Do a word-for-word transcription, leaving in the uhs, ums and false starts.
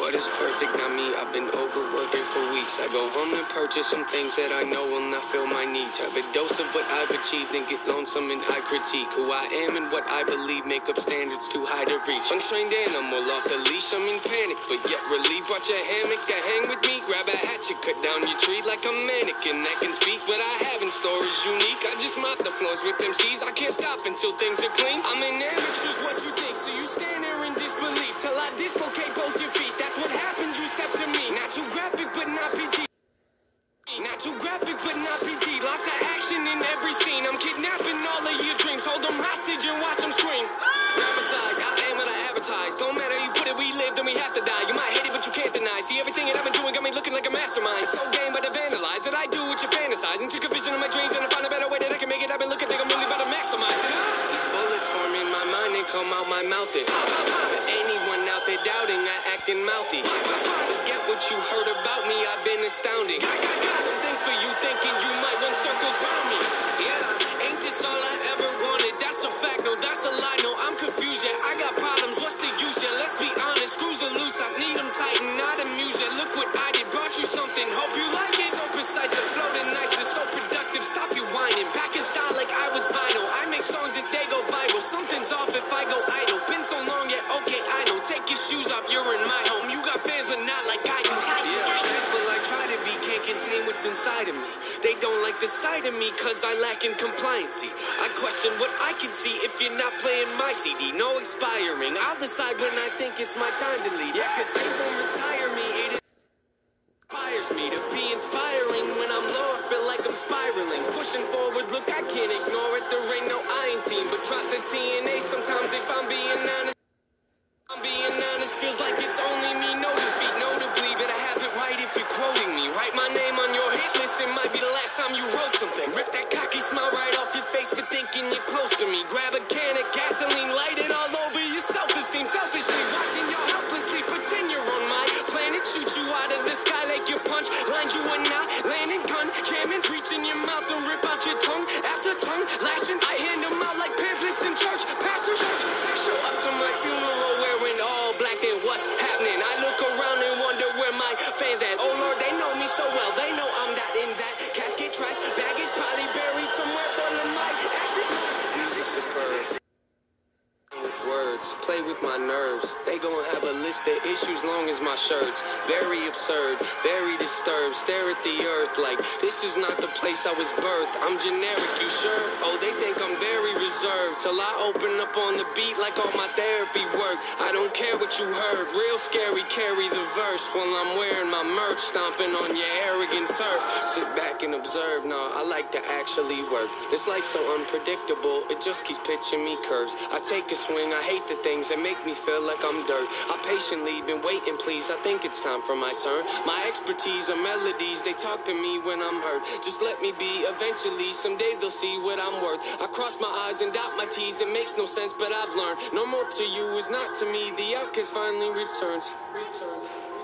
What is perfect? Not me. I've been overworking for weeks. I go home and purchase some things that I know will not fill my needs. Have a dose of what I've achieved and get lonesome and I critique who I am and what I believe make up standards too high to reach. Untrained animal off the leash, I'm in panic, but yet relieved. Watch a hammock to hang with me. Grab a hatchet, cut down your tree like a mannequin that can speak. What I have in store is unique. I just mop the floors with them C's. I can't stop until things are clean. I'm an amateur, what you think? So you stand there in disbelief till I dislocate both your feet. That's what happens, you step to me. Not too graphic, but not P G. Not too graphic, but not P G. Lots of action in every scene. I'm kidnapping all of your dreams. Hold them hostage and watch them scream. Homicide, I am what I advertise. Don't matter, you put it, we live, then we have to die. You might hate it, but you can't deny. See, everything that I've been doing got me looking like a mastermind. So game, but I vandalize it. I do what you fantasize. And took a vision of my dreams and I find a better way that I can make it. I've been looking, think I'm really about to maximize it. These bullets form in my mind and come out my mouth. It. For anyone out there doubting, I acting mouthy. Forget what you heard about me, I've been astounding. Something for you thinking you might run circles around me. Yeah, ain't this all I ever wanted? That's a fact, no, that's a lie. No, I'm confused, yeah, I got problems, what's the use? Yeah, let's be honest, screws are loose, I need them tighten, not amused. Yeah, look what I did, brought you something, hope you like it. So precise, the floating nice, it's so productive, stop you whining. Back in style like I was vinyl, I make songs that they go viral. Something's off if I go idle, been so long, yeah, okay, I know. Take your shoes off, you're in my home, you got fans but not like I do. Yeah, people I try to be can't contain what's inside of me. They don't like the sight of me cause I lack in compliancy. I question what I can see if you're not playing my C D. No expiring, I'll decide when I think it's my time to leave. Yeah, cause they won't retire me, it inspires me to be inspiring. When I'm low, I feel like I'm spiraling. Pushing forward, look, I can't ignore it. There ain't no I in team, but drop the T N A sometimes if I'm being honest. I'm being honest, feels like it's only me, no defeat, notably, but I have it right if you're quoting me. Write my name on your hit list, it might be the last time you wrote something. Rip that cocky smile right off your face for thinking you're close to me. Grab a can of gasoline, light it all over your self-esteem. Selfishly watching you helplessly pretend you're on my planet. Shoot you out of the sky like your punch, line you a knot, landing gun, jamming, preach in your mouth and rip out your tongue. After tongue, lashing, I hand them out like pamphlets in church. Pastors, show up to my funeral. Black, then what's happening? I look around and wonder where my fans at. Oh Lord, they know me so well. They know I'm not in that casket. Trash baggage probably buried somewhere full of my ashes. Music superb. With words, play with my nerves. They gon' have a list of issues long as my shirts. Very absurd, very disturbed. Stare at the earth like this is not the place I was birthed. I'm generic, you sure? Oh, they think I'm very reserved till I open up on the beat like all my therapy work. I don't care what you heard, real scary. Carry the verse while I'm wearing my merch, stomping on your arrogant turf. Sit back and observe. Nah, I like to actually work. This life's so unpredictable, it just keeps pitching me curves. I take a swing, I hate the things that make me feel like I'm dirt. I patiently been waiting, please, I think it's time for my turn. My expertise are melodies, they talk to me when I'm hurt. Just let me be, eventually, someday they'll see what I'm worth. I cross my eyes and dot my T's, it makes no sense, but I've learned. No more to you is not to me, the outcast finally returns. returns.